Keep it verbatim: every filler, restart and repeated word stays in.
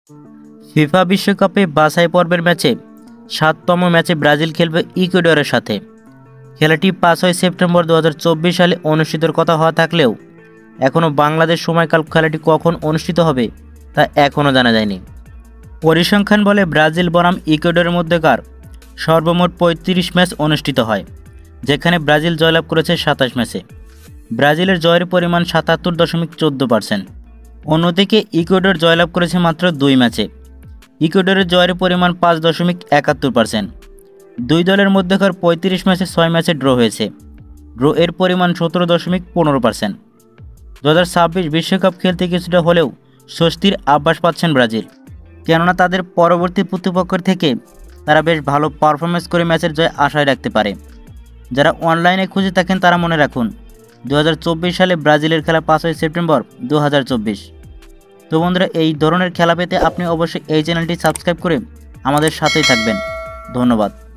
FIFA বিশ্বকাপে বাছাই পর্বের ম্যাচে সাততম ম্যাচে ব্রাজিল খেলবে ইকুয়েডরের সাথে। খেলাটি পাঁচই সেপ্টেম্বর দু হাজার চব্বিশ সালে অনুষ্ঠিতের কথা হওয়া থাকলেও এখনও বাংলাদেশ সময়কাল খেলাটি কখন অনুষ্ঠিত হবে তা এখনও জানা যায়নি। পরিসংখ্যান বলে ব্রাজিল বনাম ইকুয়েডরের মধ্যেকার সর্বমোট পঁয়ত্রিশ ম্যাচ অনুষ্ঠিত হয়, যেখানে ব্রাজিল জয়লাভ করেছে সাতাশ ম্যাচে। ব্রাজিলের জয়ের পরিমাণ সাতাত্তর দশমিক চোদ্দো পার্সেন্ট। অন্যদিকে ইকুয়েডর জয়লাভ করেছে মাত্র দুই ম্যাচে। ইকুয়েডরের জয়ের পরিমাণ পাঁচ দশমিক একাত্তর পার্সেন্ট। দুই দলের মধ্যেকার পঁয়ত্রিশ ম্যাচে ছয় ম্যাচে ড্র হয়েছে। ড্র এর পরিমাণ সতেরো দশমিক পনেরো পার্সেন্ট। দু হাজার ছাব্বিশ বিশ্বকাপ খেলতে কিছুটা হলেও স্বস্তির আভাস পাচ্ছেন ব্রাজিল, কেননা তাদের পরবর্তী প্রতিপক্ষের থেকে তারা বেশ ভালো পারফরমেন্স করে ম্যাচের জয় আশায় রাখতে পারে। যারা অনলাইনে খুঁজে থাকেন তারা মনে রাখুন, দু হাজার চব্বিশ সালে ব্রাজিলের খেলা পাঁচই সেপ্টেম্বর দু হাজার চব্বিশ। তো বন্ধুরা, এই ধরনের খেলা পেতে আপনি অবশ্যই এই চ্যানেলটি সাবস্ক্রাইব করে আমাদের সাথেই থাকবেন। ধন্যবাদ।